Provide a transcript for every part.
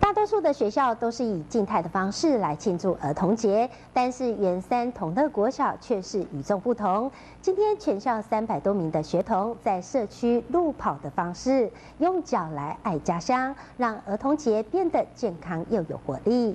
大多数的学校都是以静态的方式来庆祝儿童节，但是圆山同乐国小却是与众不同。今天全校300多名的学童在社区路跑的方式，用脚来爱家乡，让儿童节变得健康又有活力。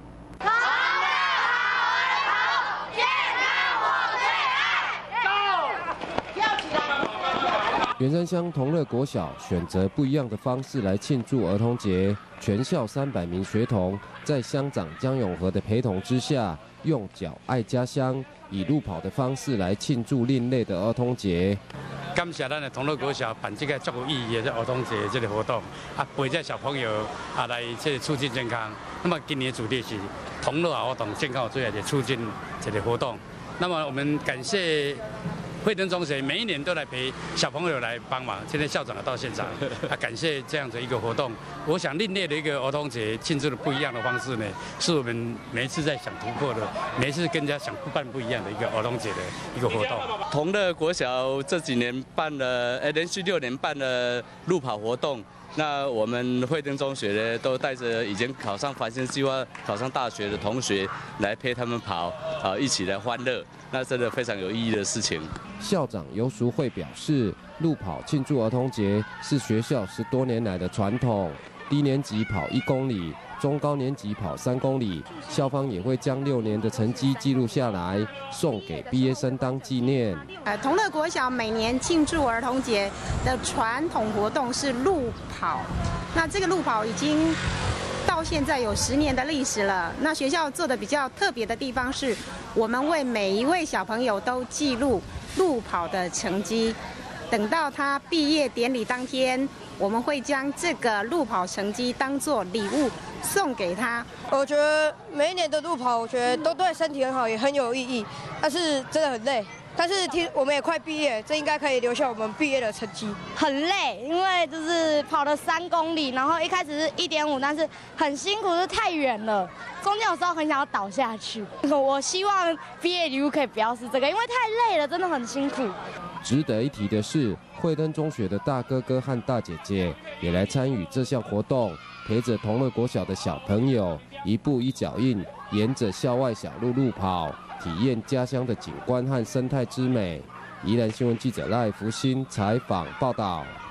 圆山乡同乐国小选择不一样的方式来庆祝儿童节，全校300名学童在乡长江永和的陪同之下，用脚爱家乡，以路跑的方式来庆祝另类的儿童节。 感谢咱的同乐国小办这个足有意义的儿童节这个活动，陪着小朋友来这促进健康。那么今年的主题是同乐活动，健康最好的促进这个活动。那么我们感谢。 惠登中学每一年都来陪小朋友来帮忙，今天校长到现场，感谢这样的一个活动。我想另类的一个儿童节庆祝的不一样的方式呢，是我们每一次在想突破的，每一次跟人家想办不一样的一个儿童节的一个活动。 同乐国小这几年办了，连续6年办了路跑活动。 那我们惠登中学呢，都带着已经考上繁星计划、考上大学的同学来陪他们跑，一起来欢乐。那真的非常有意义的事情。 校长游淑慧表示，路跑庆祝儿童节是学校10多年来的传统。低年级跑1公里，中高年级跑3公里。校方也会将6年的成绩记录下来，送给毕业生当纪念。 同乐国小每年庆祝儿童节的传统活动是路跑。那这个路跑已经到现在有10年的历史了。那学校做的比较特别的地方是，我们为每一位小朋友都记录路跑的成绩。等到他毕业典礼当天，我们会将这个路跑成绩当作礼物送给他。 我觉得每一年的路跑，我觉得都对身体很好，也很有意义。但是真的很累。 但是我们也快毕业，这应该可以留下我们毕业的成绩。 很累，因为就是跑了3公里，然后一开始是1.5，但是很辛苦，是太远了，中间有时候很想要倒下去。我希望毕业礼物可以不要是这个，因为太累了，真的很辛苦。 值得一提的是，惠登中学的大哥哥和大姐姐也来参与这项活动，陪着同乐国小的小朋友一步一脚印，沿着校外小路路跑。 体验家乡的景观和生态之美。宜兰新闻记者赖福新采访报道。